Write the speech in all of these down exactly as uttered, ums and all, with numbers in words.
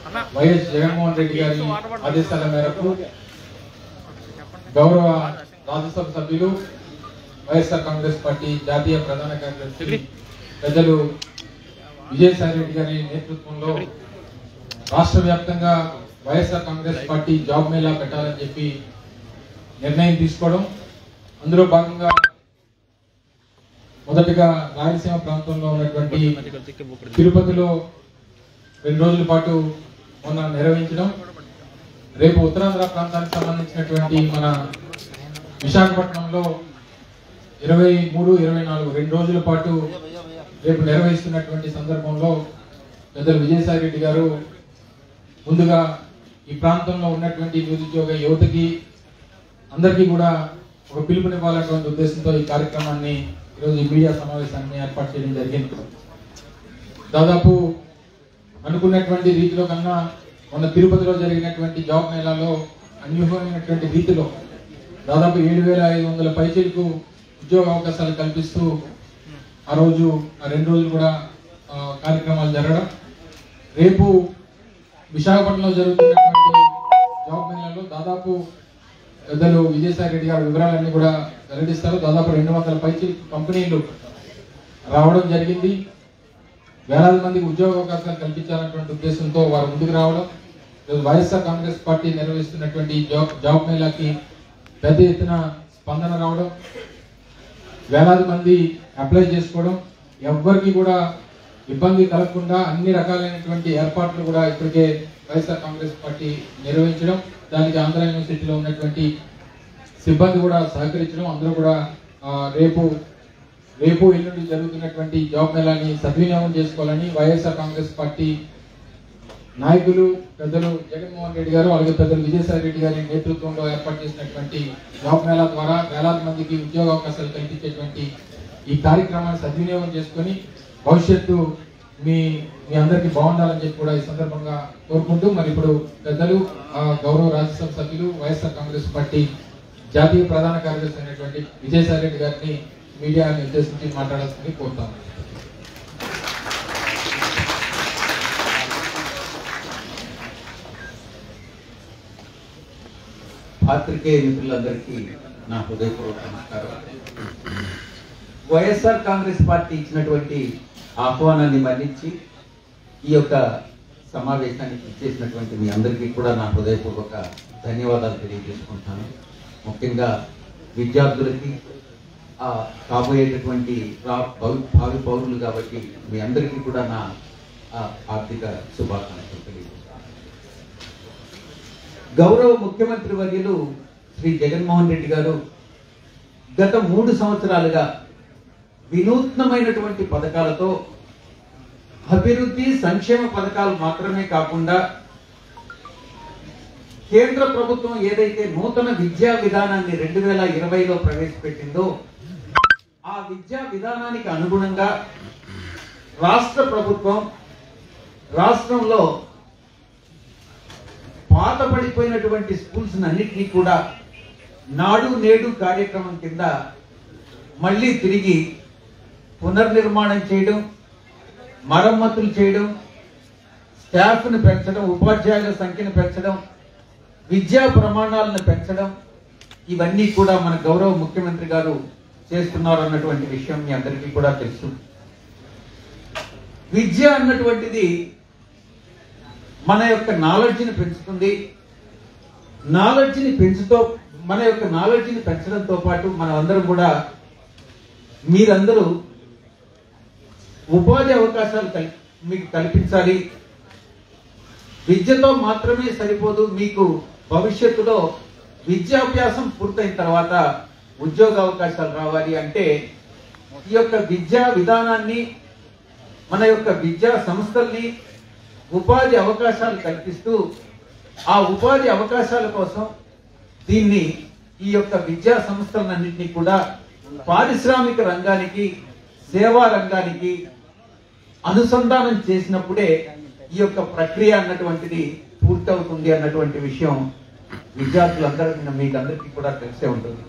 YS Jaganmohan Reddy గారి ఆదేశాల మేరకు గౌరవ రాజ్యసభ సభ్యులు వైఎస్ఆర్ కాంగ్రెస్ పార్టీ జాతీయ ప్రధాన కార్యదర్శి పెద్దలు విజయసాయి రెడ్డి గారి నేతృత్వంలో రాష్ట్ర వ్యాప్తంగా YSR Congress party job mela పెట్టాలని చెప్పి నిర్ణయం తీసుకోవడం, అందులో భాగంగా మొదటగా రాయలసీమ ప్రాంతంలో ఉన్నటువంటి తిరుపతిలో రెండు రోజుల పాటు మొన్న నిర్వహించడం, రేపు ఉత్తరాంధ్ర ప్రాంతానికి సంబంధించినటువంటి మన విశాఖపట్నంలో ఇరవై మూడు ఇరవై నాలుగు రెండు రోజుల పాటు రేపు నిర్వహిస్తున్నటువంటి సందర్భంలో పెద్దలు విజయసాయి రెడ్డి గారు ముందుగా ఈ ప్రాంతంలో ఉన్నటువంటి నిరుద్యోగ యువతకి అందరికీ కూడా ఒక పిలుపునివ్వాలనేటువంటి ఉద్దేశంతో ఈ కార్యక్రమాన్ని ఈరోజు ఈ మీడియా సమావేశాన్ని ఏర్పాటు చేయడం జరిగింది. దాదాపు అనుకున్నటువంటి రీతిలో కన్నా మొన్న తిరుపతిలో జరిగినటువంటి జాబ్ మేళాలో అన్యూహమైనటువంటి రీతిలో దాదాపు ఏడు వేల ఐదు వందల పైచీలకు ఉద్యోగ అవకాశాలు కల్పిస్తూ ఆ రోజు ఆ రెండు రోజులు కూడా కార్యక్రమాలు జరగడం, రేపు విశాఖపట్నంలో జరుగుతున్నటువంటి జాబ్ మేళాలో దాదాపు పెద్దలు విజయసాయి రెడ్డి గారి వివరాలన్నీ కూడా వెల్లడిస్తారు. దాదాపు రెండు వందల పైచి కంపెనీలు రావడం జరిగింది. వేలాది మందికి ఉద్యోగ అవకాశాలు కల్పించాలన్నటువంటి ఉద్దేశంతో వారు ముందుకు రావడం, వైఎస్ఆర్ కాంగ్రెస్ పార్టీ నిర్వహిస్తున్నటువంటి జాబ్ జాబ్ మేళాకి పెద్ద ఎత్తున స్పందన రావడం, వేలాది మంది అప్లై చేసుకోవడం, ఎవ్వరికి కూడా ఇబ్బంది కలగకుండా అన్ని రకాలైనటువంటి ఏర్పాట్లు కూడా ఇప్పటికే వైఎస్ఆర్ కాంగ్రెస్ పార్టీ నిర్వహించడం, దానికి ఆంధ్ర యూనివర్సిటీలో ఉన్నటువంటి సిబ్బంది కూడా సహకరించడం, అందరూ కూడా రేపు రేపు ఎల్లుండి జరుగుతున్నటువంటి జాబ్ మేళాని సద్వినియోగం చేసుకోవాలని వైఎస్ఆర్ కాంగ్రెస్ పార్టీ నాయకులు పెద్దలు జగన్మోహన్ రెడ్డి గారు అలాగే పెద్దలు విజయసాయి రెడ్డి గారి నేతృత్వంలో ఏర్పాటు చేసినటువంటి జాబ్ మేళా ద్వారా వేలాది మందికి ఉద్యోగ అవకాశాలు కల్పించేటువంటి ఈ కార్యక్రమాన్ని సద్వినియోగం చేసుకొని భవిష్యత్తు మీ మీ అందరికీ బాగుండాలని చెప్పి కూడా ఈ సందర్భంగా కోరుకుంటూ, మరి ఇప్పుడు పెద్దలు గౌరవ రాజ్యసభ సభ్యులు వైఎస్ఆర్ కాంగ్రెస్ పార్టీ జాతీయ ప్రధాన కార్యదర్శి అయినటువంటి విజయసాయి రెడ్డి గారిని మీడియాని ఉద్దేశించి మాట్లాడాల్సింది కోరుతాను. పాత్రికేయ మిత్రులందరికీ నా హృదయపూర్వక నమస్కారం. వైఎస్ఆర్ కాంగ్రెస్ పార్టీ ఇచ్చినటువంటి ఆహ్వానాన్ని మన్నించి ఈ యొక్క సమావేశానికి ఇచ్చేసినటువంటి మీ అందరికీ కూడా నా హృదయపూర్వక ధన్యవాదాలు తెలియజేసుకుంటాను. ముఖ్యంగా విద్యార్థులకి కాబోయేటటువంటి భావి పౌరులు కాబట్టి మీ అందరికీ కూడా నా ఆర్థిక శుభాకాంక్షలు తెలియజేస్తాను. గౌరవ ముఖ్యమంత్రి వర్యులు శ్రీ జగన్మోహన్ రెడ్డి గారు గత మూడు సంవత్సరాలుగా వినూత్నమైనటువంటి పథకాలతో అభివృద్ధి సంక్షేమ పథకాలు మాత్రమే కాకుండా కేంద్ర ప్రభుత్వం ఏదైతే నూతన విద్యా విధానాన్ని రెండు వేల ఇరవైలో ప్రవేశపెట్టిందో ఆ విద్యా విధానానికి అనుగుణంగా రాష్ట్ర ప్రభుత్వం రాష్ట్రంలో పాత పడిపోయినటువంటి స్కూల్స్ అన్నిటినీ కూడా నాడు నేడు కార్యక్రమం కింద మళ్ళీ తిరిగి పునర్నిర్మాణం చేయడం, మరమ్మతులు చేయడం, స్టాఫ్ను పెంచడం, ఉపాధ్యాయుల సంఖ్యను పెంచడం, విద్యా ప్రమాణాలను పెంచడం, ఇవన్నీ కూడా మన గౌరవ ముఖ్యమంత్రి గారు చేస్తున్నారు అన్నటువంటి విషయం మీ అందరికీ కూడా తెలుసు. విద్య అన్నటువంటిది మన యొక్క నాలెడ్జ్ని పెంచుతుంది. నాలెడ్జ్ని పెంచుతో మన యొక్క నాలెడ్జ్ని పెంచడంతో పాటు మనం అందరం కూడా మీరందరూ ఉపాధి అవకాశాలు మీకు కల్పించాలి. విద్యతో మాత్రమే సరిపోదు, మీకు భవిష్యత్తులో విద్యాభ్యాసం పూర్తయిన తర్వాత ఉద్యోగ అవకాశాలు రావాలి అంటే ఈ యొక్క విద్యా విధానాన్ని, మన యొక్క విద్యా సంస్థల్ని ఉపాధి అవకాశాలు కల్పిస్తూ ఆ ఉపాధి అవకాశాల కోసం దీన్ని ఈ యొక్క విద్యా సంస్థలన్నింటినీ కూడా పారిశ్రామిక రంగానికి, సేవా రంగానికి అనుసంధానం చేసినప్పుడే ఈ యొక్క ప్రక్రియ అన్నటువంటిది పూర్తవుతుంది అన్నటువంటి విషయం విద్యార్థులందరికీ మీకు అందరికీ కూడా తెలిసే ఉంటుంది.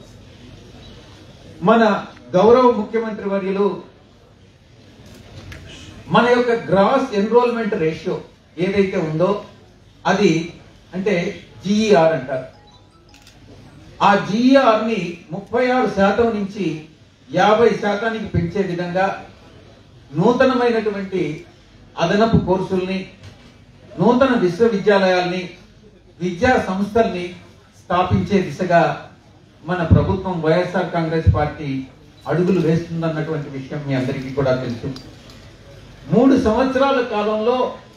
మన గౌరవ ముఖ్యమంత్రి వర్యులు మన యొక్క గ్రాస్ ఎన్రోల్మెంట్ రేషియో ఏదైతే ఉందో అది అంటే జిఈఆర్ అంటారు. ఆ జిఈఆర్ ని ముప్పై ఆరు శాతం నుంచి యాభై శాతానికి పెంచే విధంగా నూతనమైనటువంటి అదనపు కోర్సుల్ని, నూతన విశ్వవిద్యాలయాల్ని, విద్యా సంస్థల్ని స్థాపించే దిశగా మన ప్రభుత్వం వైఎస్ఆర్ కాంగ్రెస్ పార్టీ అడుగులు వేస్తుందన్నటువంటి విషయం మీ అందరికీ కూడా తెలుసు. మూడు సంవత్సరాల కాలంలో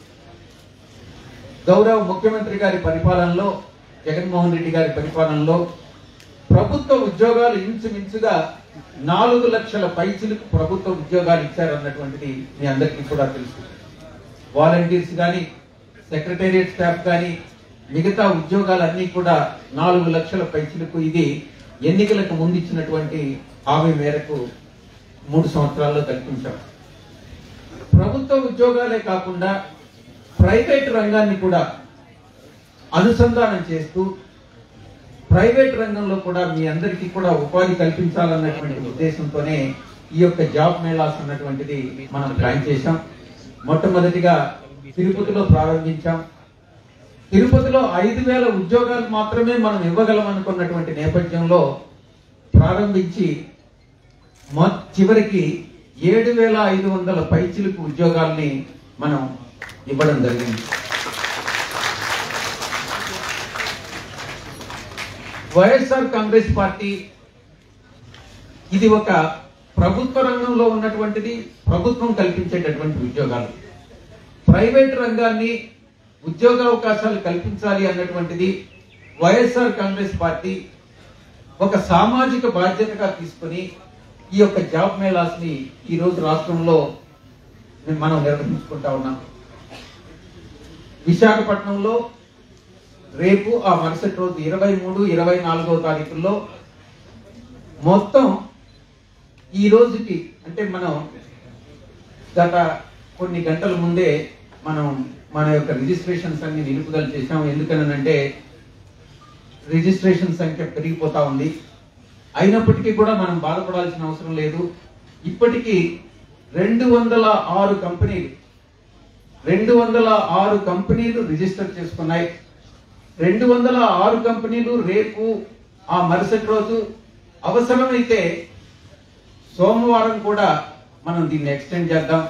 గౌరవ ముఖ్యమంత్రి గారి పరిపాలనలో, జగన్మోహన్ రెడ్డి గారి పరిపాలనలో ప్రభుత్వ ఉద్యోగాలు ఇంచుమించుగా నాలుగు లక్షల పైచిలకు ప్రభుత్వ ఉద్యోగాలు ఇచ్చారన్నటువంటిది మీ అందరికీ కూడా తెలుసు. వాలంటీర్స్ కానీ, సెక్రటేరియట్ స్టాఫ్ కానీ, మిగతా ఉద్యోగాలన్నీ కూడా నాలుగు లక్షల పైచిలకు ఇది ఎన్నికలకు ముందు ఇచ్చినటువంటి హామీ మేరకు మూడు సంవత్సరాల్లో కల్పించాం. ప్రభుత్వ ఉద్యోగాలే కాకుండా ప్రైవేట్ రంగాన్ని కూడా అనుసంధానం చేస్తూ ప్రైవేట్ రంగంలో కూడా మీ అందరికీ కూడా ఉపాధి కల్పించాలన్నటువంటి ఉద్దేశంతోనే ఈ యొక్క జాబ్ మేళాస్ అన్నటువంటిది మనం ప్లాన్ చేశాం. మొట్టమొదటిగా తిరుపతిలో ప్రారంభించాం. తిరుపతిలో ఐదు వేల ఉద్యోగాలు మాత్రమే మనం ఇవ్వగలం అనుకున్నటువంటి నేపథ్యంలో ప్రారంభించి చివరికి ఏడు వేల ఐదు వందల పైచిలుకు ఉద్యోగాల్ని మనం ఇవ్వడం జరిగింది. వైఎస్ఆర్ కాంగ్రెస్ పార్టీ ఇది ఒక ప్రభుత్వ రంగంలో ఉన్నటువంటిది, ప్రభుత్వం కల్పించేటటువంటి ఉద్యోగాలు. ప్రైవేట్ రంగాన్ని ఉద్యోగ అవకాశాలు కల్పించాలి అన్నటువంటిది వైఎస్ఆర్ కాంగ్రెస్ పార్టీ ఒక సామాజిక బాధ్యతగా తీసుకుని ఈ యొక్క జాబ్ మేళాస్ ని ఈ రోజు రాష్ట్రంలో మనం నిర్వహించుకుంటా ఉన్నాం. విశాఖపట్నంలో రేపు, ఆ మరుసటి రోజు ఇరవై మూడు ఇరవై నాలుగో తారీఖుల్లో మొత్తం ఈ రోజుకి అంటే మనం గత కొన్ని గంటల ముందే మనం మన యొక్క రిజిస్ట్రేషన్స్ అన్ని నిలుపుదల చేశాం. ఎందుకనంటే రిజిస్ట్రేషన్ సంఖ్య పెరిగిపోతా ఉంది. అయినప్పటికీ కూడా మనం బాధపడాల్సిన అవసరం లేదు. ఇప్పటికీ రెండు వందల ఆరు కంపెనీలు రెండు వందల ఆరు కంపెనీలు రిజిస్టర్ చేసుకున్నాయి. రెండు వందల ఆరు కంపెనీలు రేపు, ఆ మరుసటి రోజు, అవసరమైతే సోమవారం కూడా మనం దీన్ని ఎక్స్టెండ్ చేద్దాం.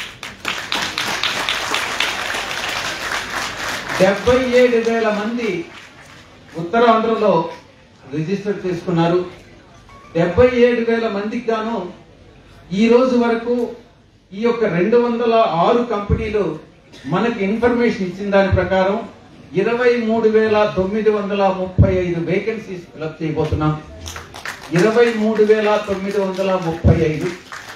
డెబ్బై ఏడు వేల మంది ఉత్తరాంధ్రలో రిజిస్టర్ చేసుకున్నారు. డెబ్బై ఏడు వేల మందికి గాను ఈ రోజు వరకు ఈ యొక్క రెండు వందల ఆరు కంపెనీలు మనకి ఇన్ఫర్మేషన్ ఇచ్చిన దాని ప్రకారం ఇరవై మూడు వేల తొమ్మిది వందల ముప్పై ఐదు వేకెన్సీస్ ఫిలప్ చేయబోతున్నాం. ఇరవై మూడు వేల తొమ్మిది వందల ముప్పై ఐదు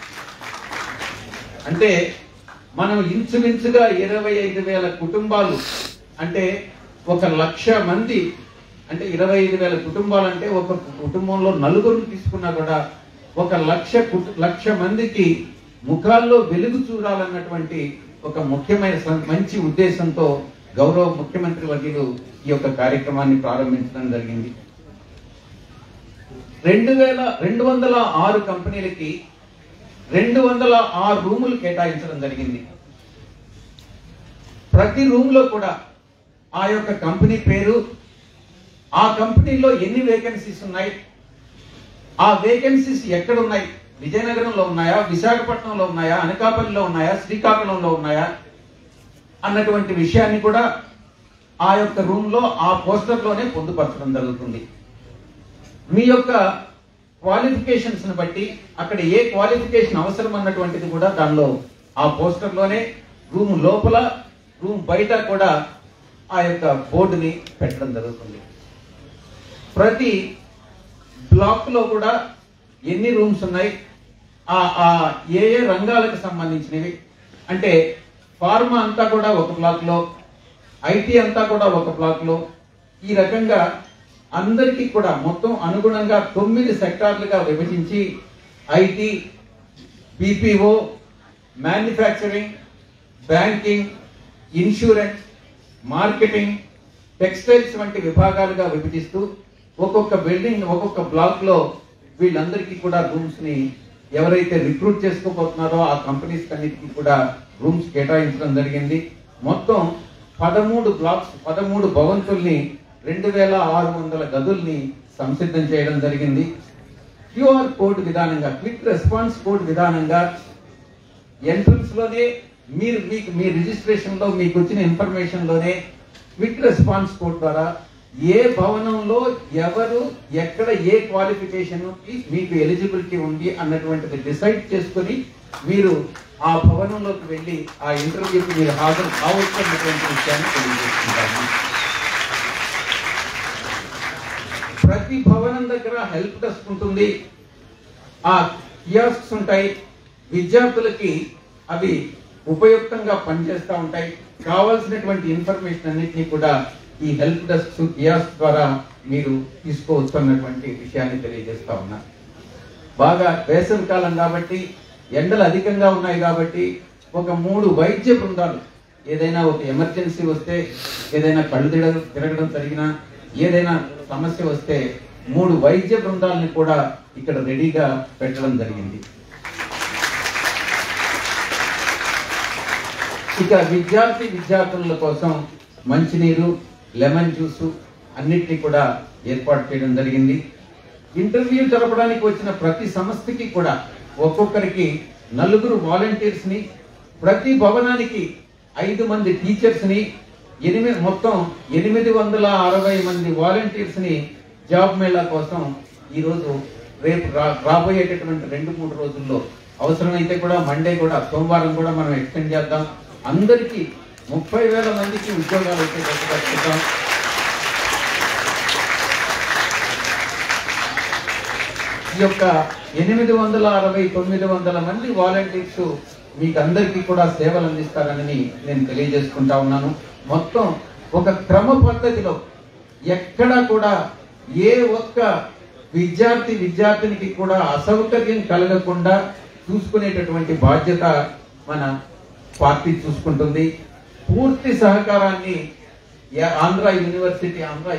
అంటే మనం ఇంచుమించుగా ఇరవై ఐదు వేల కుటుంబాలు అంటే ఒక లక్ష మంది అంటే ఇరవై ఐదు వేల కుటుంబాలు అంటే ఒక కుటుంబంలో నలుగురు తీసుకున్నా కూడా ఒక లక్ష లక్ష మందికి ముఖాల్లో వెలుగు చూడాలన్నటువంటి ఒక ముఖ్యమైన మంచి ఉద్దేశంతో గౌరవ ముఖ్యమంత్రి వర్యులు ఈ యొక్క కార్యక్రమాన్ని ప్రారంభించడం జరిగింది. రెండు వేల రెండు వందల ఆరు కంపెనీలకి రెండు వందల ఆరు రూములు కేటాయించడం జరిగింది. ప్రతి రూమ్ లో కూడా ఆ యొక్క కంపెనీ పేరు, ఆ కంపెనీలో ఎన్ని వేకెన్సీస్ ఉన్నాయి, ఆ వేకెన్సీస్ ఎక్కడున్నాయి, విజయనగరంలో ఉన్నాయా, విశాఖపట్నంలో ఉన్నాయా, అనకాపల్లిలో ఉన్నాయా, శ్రీకాకుళంలో ఉన్నాయా అన్నటువంటి విషయాన్ని కూడా ఆ యొక్క రూమ్ లో ఆ పోస్టర్ లోనే పొందుపరచడం జరుగుతుంది. మీ యొక్క క్వాలిఫికేషన్స్ ని బట్టి అక్కడ ఏ క్వాలిఫికేషన్ అవసరం అన్నటువంటిది కూడా దానిలో ఆ పోస్టర్ లోనే రూమ్ లోపల రూమ్ బయట కూడా ఆ యొక్క బోర్డుని పెట్టడం జరుగుతుంది. ప్రతి బ్లాక్ లో కూడా ఎన్ని రూమ్స్ ఉన్నాయి, ఆ ఏ ఏ రంగాలకు సంబంధించినవి అంటే ఫార్మా అంతా కూడా ఒక బ్లాక్ లో, ఐటీ అంతా కూడా ఒక బ్లాక్ లో, ఈ రకంగా అందరికీ కూడా మొత్తం అనుగుణంగా తొమ్మిది సెక్టార్లుగా విభజించి IT, BPO, manufacturing, banking, insurance, marketing, textiles వంటి విభాగాలుగా విభజిస్తూ ఒక్కొక్క బిల్డింగ్ ఒక్కొక్క బ్లాక్ లో వీళ్ళందరికీ కూడా రూమ్స్ ని ఎవరైతే రిక్రూట్ చేసుకోబోతున్నారో ఆ కంపెనీస్ అన్నిటికీ కూడా రూమ్స్ కేటాయించడం జరిగింది. మొత్తం పదమూడు బ్లాక్స్ పదమూడు భవంతుల్ని రెండు వేల ఆరు వందల గదుల్ని సంసిద్ధం చేయడం జరిగింది. క్యూఆర్ కోడ్ విధానంగా, క్విక్ రెస్పాన్స్ కోడ్ విధానంగా ఎంట్రన్స్ లోనే మీరు మీకు మీ రిజిస్ట్రేషన్ లో మీకు వచ్చిన ఇన్ఫర్మేషన్ లోనే క్విక్ రెస్పాన్స్ కోడ్ ద్వారా ఏ భవనంలో ఎవరు ఎక్కడ ఏ క్వాలిఫికేషన్ మీకు ఎలిజిబిలిటీ ఉంది అన్నటువంటిది డిసైడ్ చేసుకుని మీరు ఆ భవనంలోకి వెళ్ళి ఆ ఇంటర్వ్యూకి మీరు హాజరు కావచ్చు అన్నటువంటి విషయాన్ని తెలియజేసుకుంటాము. ప్రతి భవనం దగ్గర హెల్ప్ డెస్క్ ఉంటుంది, ఆ కియాస్క్స్ ఉంటాయి, విద్యార్థులకి అవి ఉపయుక్తంగా పనిచేస్తూ ఉంటాయి. కావాల్సినటువంటి ఇన్ఫర్మేషన్ అన్నింటినీ కూడా ఈ హెల్ప్ డెస్క్ కియాస్క్ ద్వారా మీరు తీసుకోవచ్చు అన్నటువంటి విషయాన్ని తెలియజేస్తా ఉన్నా. బాగా వేసవి కాలం కాబట్టి, ఎండలు అధికంగా ఉన్నాయి కాబట్టి ఒక మూడు వైద్య బృందాలు, ఏదైనా ఒక ఎమర్జెన్సీ వస్తే, ఏదైనా కళ్ళు తిరగడం తిరగడం జరిగినా, ఏదైనా సమస్య వస్తే మూడు వైద్య బృందాలని కూడా ఇక్కడ రెడీగా పెట్టడం జరిగింది. ఇక విద్యార్థి విద్యార్థుల కోసం మంచినీరు, లెమన్ జ్యూస్ అన్నిటినీ కూడా ఏర్పాటు చేయడం జరిగింది. ఇంటర్వ్యూ జరపడానికి వచ్చిన ప్రతి సంస్థకి కూడా ఒక్కొక్కరికి నలుగురు వాలంటీర్స్ ని, ప్రతి భవనానికి ఐదు మంది టీచర్స్ ని, ఎనిమిది మొత్తం ఎనిమిది వందల అరవై మంది వాలంటీర్స్ ని జాబ్ మేళా కోసం ఈ రోజు రేపు రాబోయేటటువంటి రెండు మూడు రోజుల్లో, అవసరమైతే కూడా మండే కూడా, సోమవారం కూడా మనం ఎక్స్టెండ్ చేద్దాం. అందరికీ ముప్పై వేల మందికి ఉద్యోగాలు వచ్చేటట్టు కట్టుకుంటాం. ఈ యొక్క ఎనిమిది వందల అరవై తొమ్మిది వందల మంది వాలంటీర్స్ మీకు అందరికీ కూడా సేవలు అందిస్తారని నేను తెలియజేసుకుంటా ఉన్నాను. మొత్తం ఒక క్రమ పద్ధతిలో ఎక్కడా కూడా ఏ ఒక్క విద్యార్థి విద్యార్థినికి కూడా అసౌకర్యం కలగకుండా చూసుకునేటటువంటి బాధ్యత మన పార్టీ చూసుకుంటుంది. పూర్తి సహకారాన్ని ఆంధ్ర యూనివర్సిటీ ఆంధ్ర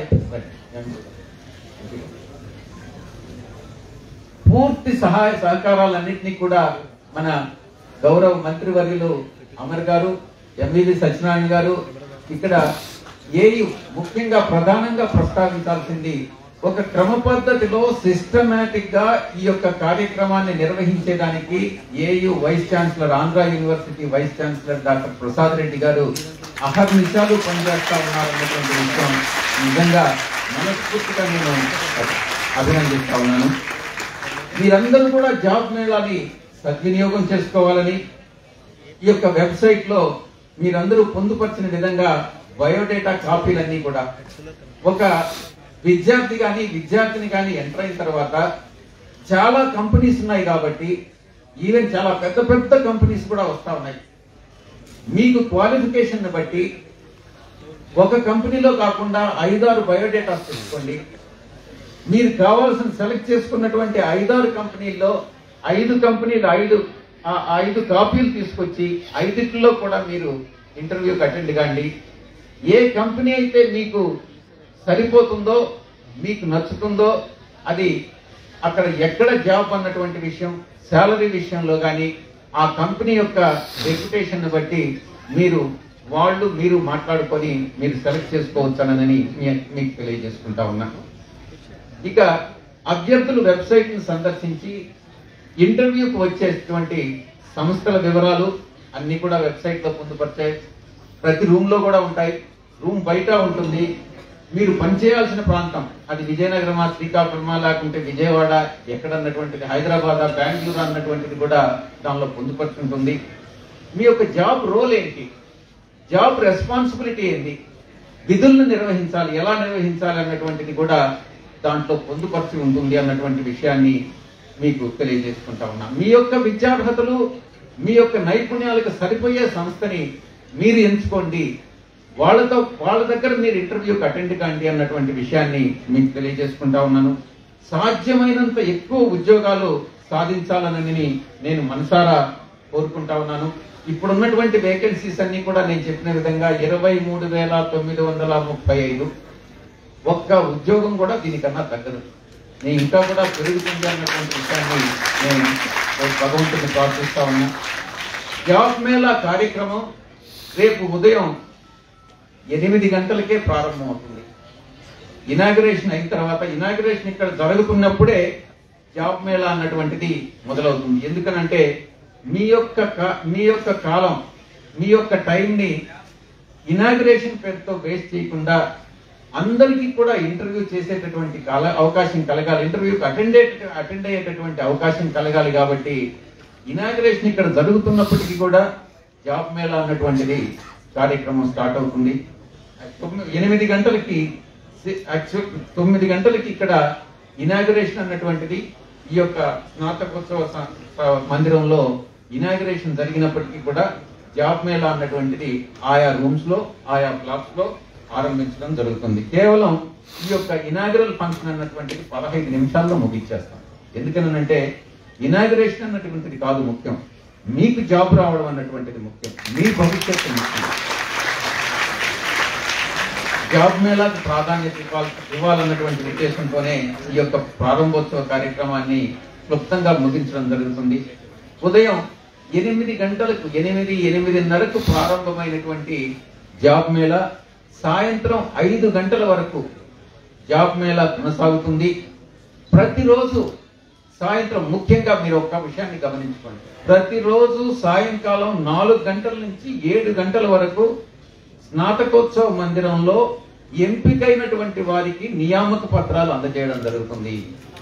పూర్తి సహాయ సహకారాలన్నింటినీ కూడా మన గౌరవ మంత్రివర్యులు అమర్ గారు, ఎంవివి సత్యనారాయణ గారు, ఇక్కడ ఏయు ముఖ్యంగా ప్రధానంగా ప్రస్తావించాల్సింది, ఒక క్రమ పద్ధతిలో సిస్టమేటిక్ గా ఈ యొక్క కార్యక్రమాన్ని నిర్వహించేదానికి AU vice chancellor, Andhra university vice chancellor doctor Prasad Reddy గారు అహర్నిశాలు పనిచేస్తా ఉన్నారన్నటువంటి విషయం నిజంగా మనస్ఫూర్తిగా నేను అభినందిస్తా ఉన్నాను. మీరందరూ కూడా జాబ్ మేళాని సద్వినియోగం చేసుకోవాలని, ఈ యొక్క వెబ్సైట్ లో మీరందరూ పొందుపరిచిన విధంగా బయోడేటా కాపీలన్నీ కూడా, ఒక విద్యార్థి కానీ విద్యార్థిని కానీ ఎంటర్ అయిన తర్వాత చాలా కంపెనీస్ ఉన్నాయి కాబట్టి, ఈవెన్ చాలా పెద్ద పెద్ద కంపెనీస్ కూడా వస్తా ఉన్నాయి. మీకు క్వాలిఫికేషన్ బట్టి ఒక కంపెనీలో కాకుండా ఐదారు బయోడేటాస్ తీసుకోండి. మీరు కావాల్సిన సెలెక్ట్ చేసుకున్నటువంటి ఐదారు కంపెనీల్లో ఐదు కంపెనీలు ఐదు ఐదు కాపీలు తీసుకొచ్చి ఐదింటిలో కూడా మీరు ఇంటర్వ్యూకి అటెండ్ కాండి. ఏ కంపెనీ అయితే మీకు సరిపోతుందో, మీకు నచ్చుతుందో, అది అక్కడ ఎక్కడ జాబ్ అన్నటువంటి విషయం, శాలరీ విషయంలో కానీ ఆ కంపెనీ యొక్క రెప్యుటేషన్ బట్టి మీరు వాళ్ళు మీరు మాట్లాడుకొని మీరు సెలెక్ట్ చేసుకోవచ్చానని మీకు తెలియజేసుకుంటా ఉన్నా. ఇక అభ్యర్థులు వెబ్సైట్ ని సందర్శించి ఇంటర్వ్యూకి వచ్చేటువంటి సంస్థల వివరాలు అన్ని కూడా వెబ్సైట్ లో పొందుపరిచాయి. ప్రతి రూమ్ లో కూడా ఉంటాయి, రూమ్ బయట ఉంటుంది. మీరు పనిచేయాల్సిన ప్రాంతం అది విజయనగరమా, శ్రీకాకుళమా, లేకుంటే విజయవాడ, ఎక్కడన్నటువంటిది, హైదరాబాద్, బెంగళూరు అన్నటువంటిది కూడా దానిలో పొందుపరుచుంటుంది. మీ యొక్క జాబ్ రోల్ ఏంటి, జాబ్ రెస్పాన్సిబిలిటీ ఏంటి, విధులను నిర్వహించాలి, ఎలా నిర్వహించాలి అన్నటువంటిది కూడా దాంట్లో పొందుపరిచి ఉంటుంది అన్నటువంటి విషయాన్ని మీకు తెలియజేసుకుంటా ఉన్నా. మీ యొక్క విద్యార్హతలు, మీ యొక్క నైపుణ్యాలకు సరిపోయే సంస్థని మీరు ఎంచుకోండి, వాళ్ళతో వాళ్ళ దగ్గర మీరు ఇంటర్వ్యూకి అటెండ్ కాండి అన్నటువంటి విషయాన్ని మీకు తెలియజేసుకుంటా ఉన్నాను. సాధ్యమైనంత ఎక్కువ ఉద్యోగాలు సాధించాలని నేను మనసారా కోరుకుంటా ఉన్నాను. ఇప్పుడున్నటువంటి వేకెన్సీస్ అన్ని కూడా నేను చెప్పిన విధంగా ఇరవై మూడు వేల తొమ్మిది వందల ముప్పై ఐదు ఒక్క ఉద్యోగం కూడా దీనికన్నా తగ్గదు. నేను ఇంకా కూడా పెరుగుతుంది అన్నటువంటి విషయాన్ని నేను భగవంతుని ప్రార్థిస్తా ఉన్నా. జాబ్ మేళా కార్యక్రమం రేపు ఉదయం ఎనిమిది గంటలకే ప్రారంభం అవుతుంది. ఇనాగ్రేషన్ అయిన తర్వాత ఇనాగ్రేషన్ ఇక్కడ జరుగుతున్నప్పుడే జాబ్ మేళా అన్నటువంటిది మొదలవుతుంది. ఎందుకనంటే మీ యొక్క మీ యొక్క కాలం మీ యొక్క టైంని ఇనాగ్రేషన్ పేరుతో వేస్ట్ చేయకుండా అందరికీ కూడా ఇంటర్వ్యూ చేసేటటువంటి కాల అవకాశం కలగాలి, ఇంటర్వ్యూకి అటెండ్ అటెండ్ అయ్యేటటువంటి అవకాశం కలగాలి. కాబట్టి ఇనాగ్రేషన్ ఇక్కడ జరుగుతున్నప్పటికీ కూడా జాబ్ మేళా అన్నటువంటిది కార్యక్రమం స్టార్ట్ అవుతుంది. ఎనిమిది గంటలకి తొమ్మిది గంటలకి ఇక్కడ ఇనాగ్రేషన్ అన్నటువంటిది ఈ యొక్క స్నాతకోత్సవ మందిరంలో ఇనాగ్రేషన్ జరిగినప్పటికీ కూడా జాబ్ మేళా అన్నటువంటిది ఆయా రూమ్స్ లో ఆయా బ్లాక్స్ లో ఆరంభించడం జరుగుతుంది. కేవలం ఈ యొక్క ఇనాగ్రల్ ఫంక్షన్ అన్నటువంటిది పదహైదు నిమిషాల్లో ముగించేస్తాం. ఎందుకనంటే ఇనాగ్రేషన్ అన్నటువంటిది కాదు ముఖ్యం, మీకు జాబ్ రావడం అన్నటువంటిది ముఖ్యం, మీ భవిష్యత్తు ముఖ్యం. జాబ్ మేళాకు ప్రాధాన్యత ఇవ్వాలి ఇవ్వాలన్నటువంటి ఉద్దేశంతోనే ఈ యొక్క ప్రారంభోత్సవ కార్యక్రమాన్ని క్లుప్తంగా ముగించడం జరుగుతుంది. ఉదయం ఎనిమిది గంటలకు ఎనిమిది ఎనిమిదిన్నరకు ప్రారంభమైనటువంటి జాబ్ మేళా సాయంత్రం ఐదు గంటల వరకు జాబ్ మేళా కొనసాగుతుంది. ప్రతిరోజు సాయంత్రం ముఖ్యంగా మీరు ఒక్క విషయాన్ని గమనించుకోండి, ప్రతిరోజు సాయంకాలం నాలుగు గంటల నుంచి ఏడు గంటల వరకు స్నాతకోత్సవ మందిరంలో ఎంపికైనటువంటి వారికి నియామక పత్రాలు అందజేయడం జరుగుతుంది.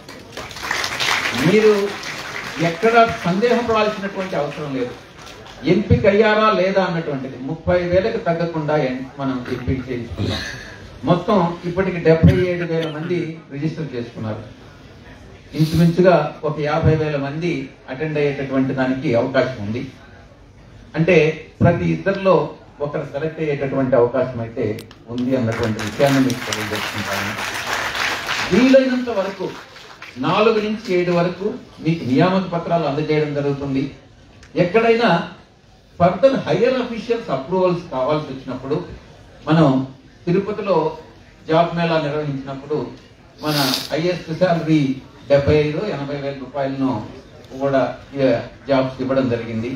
మీరు ఎక్కడ సందేహపడాల్సినటువంటి అవసరం లేదు. ఎంపిక అయ్యారా లేదా అన్నటువంటిది ముప్పై వేలకు తగ్గకుండా మనం ఎంపిక చేయించుకున్నాం. మొత్తం ఇప్పటికి డెబ్బై ఏడు వేల మంది రిజిస్టర్ చేసుకున్నారు. ఇంచుమించుగా ఒక యాభై వేల మంది అటెండ్ అయ్యేటటువంటి దానికి అవకాశం ఉంది. అంటే ప్రతి ఇద్దరిలో ఒకరు సెలెక్ట్ అయ్యేటటువంటి అవకాశం అయితే ఉంది అన్నటువంటి విషయాన్ని మీకు తెలియజేసుకుంటాను. వీలైనంత వరకు నాలుగు నుంచి ఏడు వరకు మీకు నియామక పత్రాలు అందజేయడం జరుగుతుంది. ఎక్కడైనా ఫర్దర్ హయ్యర్ అఫీషియల్స్ అప్రూవల్స్ కావాల్సి వచ్చినప్పుడు మనం తిరుపతిలో జాబ్ మేళా నిర్వహించినప్పుడు మన హైయెస్ట్ శాలరీ డెబ్బై ఐదు ఎనభై వేల రూపాయలను కూడా జాబ్స్ ఇవ్వడం జరిగింది.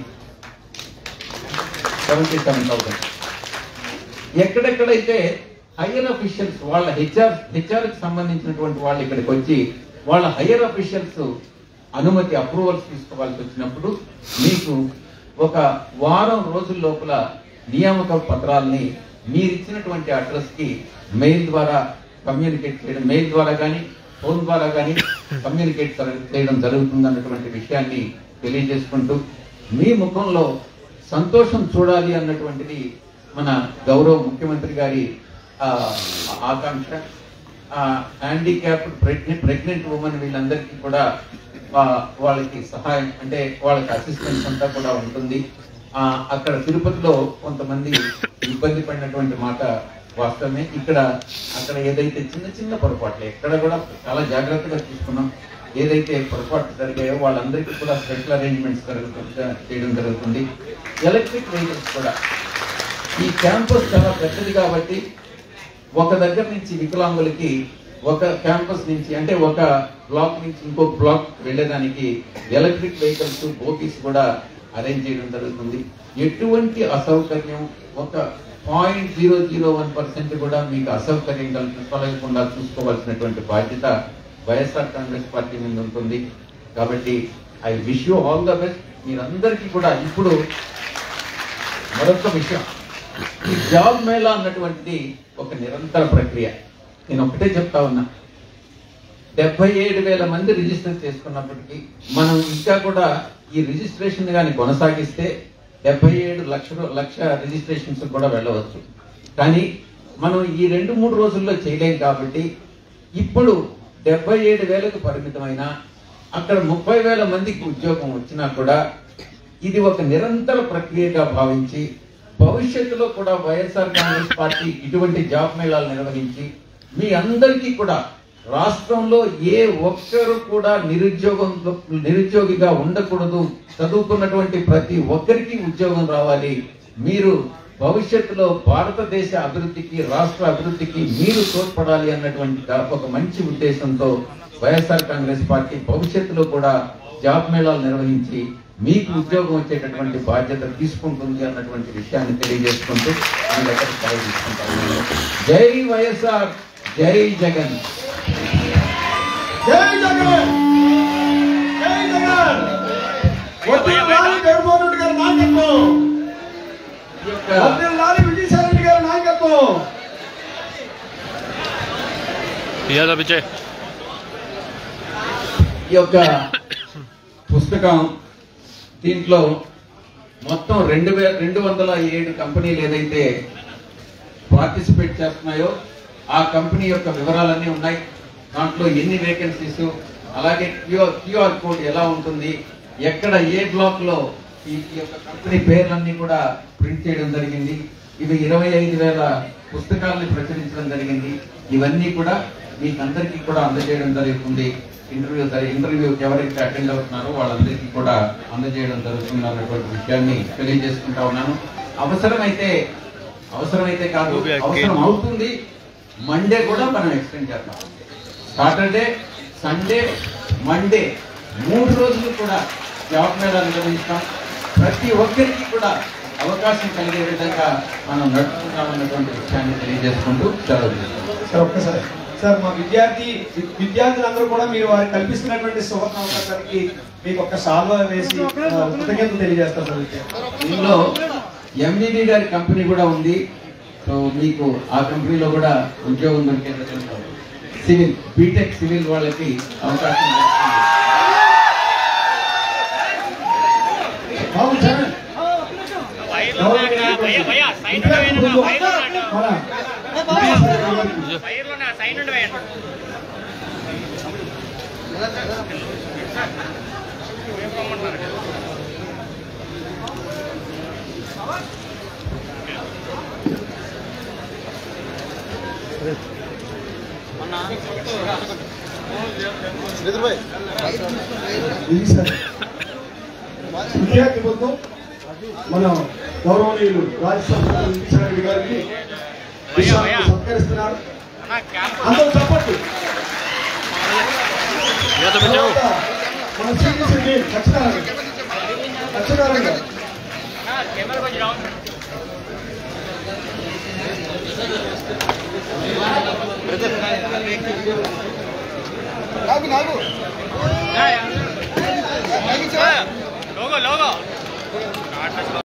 సెవెంటీ సెవెన్ థౌసండ్ ఎక్కడెక్కడైతే హయ్యర్ అఫీషియల్స్ వాళ్ళ హెచ్ఆర్ హెచ్ఆర్ కి సంబంధించినటువంటి వాళ్ళు ఇక్కడికి వచ్చి వాళ్ళ హయ్యర్ అఫీషియల్స్ అనుమతి అప్రూవల్స్ తీసుకోవాల్సి వచ్చినప్పుడు మీకు ఒక వారం రోజుల లోపల నియామక పత్రాలని మీరు ఇచ్చినటువంటి అడ్రస్ కి మెయిల్ ద్వారా కమ్యూనికేట్ చేయడం, మెయిల్ ద్వారా కానీ ఫోన్ ద్వారా కానీ కమ్యూనికేట్ చేయడం జరుగుతుంది అన్నటువంటి విషయాన్ని తెలియజేసుకుంటూ మీ ముఖంలో సంతోషం చూడాలి అన్నటువంటిది మన గౌరవ ముఖ్యమంత్రి గారి ఆకాంక్ష. హ్యాండిక్యాప్డ్ ప్రెగ్నెంట్ ప్రెగ్నెంట్ ఉమెన్ వీళ్ళందరికీ కూడా వాళ్ళకి సహాయం అంటే వాళ్ళకి అసిస్టెన్స్ అంతా కూడా ఉంటుంది. అక్కడ తిరుపతిలో కొంతమంది ఇబ్బంది పడినటువంటి మాట వాస్తవమే. ఇక్కడ అక్కడ ఏదైతే చిన్న చిన్న పొరపాట్లు ఎక్కడ కూడా చాలా జాగ్రత్తగా తీసుకున్నాం. ఏదైతే పొరపాట్లు జరిగాయో వాళ్ళందరికీ కూడా స్పెషల్ అరేంజ్మెంట్స్ చేయడం జరుగుతుంది. ఎలక్ట్రిక్ వెహికల్స్ కూడా ఈ క్యాంపస్ చాలా పెద్దది కాబట్టి ఒక దగ్గర నుంచి వికలాంగులకి ఒక క్యాంపస్ నుంచి అంటే ఒక బ్లాక్ నుంచి ఇంకొక బ్లాక్ వెళ్ళేదానికి ఎలక్ట్రిక్ వెహికల్స్ బోగీస్ కూడా అరేంజ్ చేయడం జరుగుతుంది. ఎటువంటి అసౌకర్యం ఒక point zero zero one percent కూడా మీకు అసౌకర్యం కలగకుండా చూసుకోవాల్సినటువంటి బాధ్యత వైఎస్ఆర్ కాంగ్రెస్ పార్టీ మీద ఉంటుంది. కాబట్టి I wish you all the best. మీరందరికీ కూడా ఇప్పుడు మరొక విషయం, ఈ జాబ్ మేళా అన్నటువంటిది ఒక నిరంతర ప్రక్రియ. నేను ఒకటే చెప్తా ఉన్నా, డెబ్బై ఏడు వేల మంది రిజిస్టర్ చేసుకున్నప్పటికీ మనం ఇంకా కూడా ఈ రిజిస్ట్రేషన్ కానీ కొనసాగిస్తే డెబ్బై ఏడు లక్ష లక్ష రిజిస్ట్రేషన్స్ కూడా వెళ్ళవచ్చు. కానీ మనం ఈ రెండు మూడు రోజుల్లో చేయలేం కాబట్టి ఇప్పుడు డెబ్బై ఏడు వేలకు పరిమితమైన అక్కడ ముప్పై వేల మందికి ఉద్యోగం వచ్చినా కూడా ఇది ఒక నిరంతర ప్రక్రియగా భావించి భవిష్యత్తులో కూడా వైఎస్ఆర్ కాంగ్రెస్ పార్టీ ఇటువంటి జాబ్ మేళాలు నిర్వహించి మీ అందరికీ కూడా రాష్ట్రంలో ఏ ఒక్కరు కూడా నిరుద్యోగం నిరుద్యోగిగా ఉండకూడదు. చదువుకున్నటువంటి ప్రతి ఒక్కరికి ఉద్యోగం రావాలి. మీరు భవిష్యత్తులో భారతదేశ అభివృద్ధికి రాష్ట్ర అభివృద్ధికి మీరు తోడ్పడాలి అన్నటువంటి ఒక మంచి ఉద్దేశంతో వైఎస్ఆర్ కాంగ్రెస్ పార్టీ భవిష్యత్తులో కూడా జాబ్ మేళాలు నిర్వహించి మీకు ఉద్యోగం వచ్చేటటువంటి బాధ్యత తీసుకుంటుంది అన్నటువంటి విషయాన్ని తెలియజేసుకుంటూ మీ దగ్గర సెలవు తీసుకుంటాను. జై వైఎస్ఆర్, జై జగన్. జై జగన్, జై జగన్. వడ్డీలాలి జగన్మోహన్ రెడ్డి గారి నాయకత్వం, వడ్డీలాలి విజయసాయి రెడ్డి గారి నాయకత్వం. ఈ యొక్క పుస్తకం దీంట్లో మొత్తం రెండు వే రెండు వందల ఏడు కంపెనీలు ఏదైతే పార్టిసిపేట్ చేస్తున్నాయో ఆ కంపెనీ యొక్క వివరాలన్నీ ఉన్నాయి. దాంట్లో ఎన్ని వేకెన్సీస్, అలాగే క్యూఆర్ క్యూఆర్ కోడ్ ఎలా ఉంటుంది, ఎక్కడ ఏ బ్లాక్ లో ఈ యొక్క కంపెనీ పేర్లన్నీ కూడా ప్రింట్ చేయడం జరిగింది. ఇవి ఇరవై ఐదు వేల పుస్తకాలని ప్రచురించడం జరిగింది. ఇవన్నీ కూడా మీకు అందరికీ కూడా అందజేయడం జరుగుతుంది. ఇంటర్వ్యూ ఇంటర్వ్యూకి ఎవరైతే అటెండ్ అవుతున్నారో వాళ్ళందరికీ కూడా అందజేయడం జరుగుతుంది అన్నటువంటి విషయాన్ని తెలియజేసుకుంటా ఉన్నాను. అవసరమైతే అవసరమైతే కాదు, అవసరం అవుతుంది మండే కూడా మనం ఎక్స్టెండ్ చేద్దాం. సాటర్డే, సండే, మండే మూడు రోజులు కూడా జాబ్ మేళా నిర్వహిస్తాం. ప్రతి ఒక్కరికి కూడా అవకాశం కలిగే విధంగా మనం నడుపుకుంటామన్నటువంటి విషయాన్ని తెలియజేసుకుంటూ సెలవు తీసుకుంటాం. సార్ ఒక్కసారి సార్, మా విద్యార్థి విద్యార్థులందరూ కూడా మీరు వారికి కల్పిస్తున్నటువంటి సువర్ణ అవకాశానికి మీకు ఒక సాల్వ వేసి కృతజ్ఞతలు తెలియజేస్తారు సార్. దీనిలో ఎంబీబీ గారి కంపెనీ కూడా ఉంది. సో మీకు ఆ కంపెనీలో కూడా ఉద్యోగం దొరికేటట్టు సివిల్ బీటెక్ సివిల్ వాళ్ళకి అవకాశం ఇది సార్ విద్యార్థి బృందం మన గౌరవనీయులు రాజ్యసభ రెడ్డి గారికి సత్కరిస్తున్నారు. అందరూ చెప్పండి. మన శ్రీకృష్ణ ఖచ్చితంగా ఖచ్చితంగా నాకు నాకు లోగో లోగో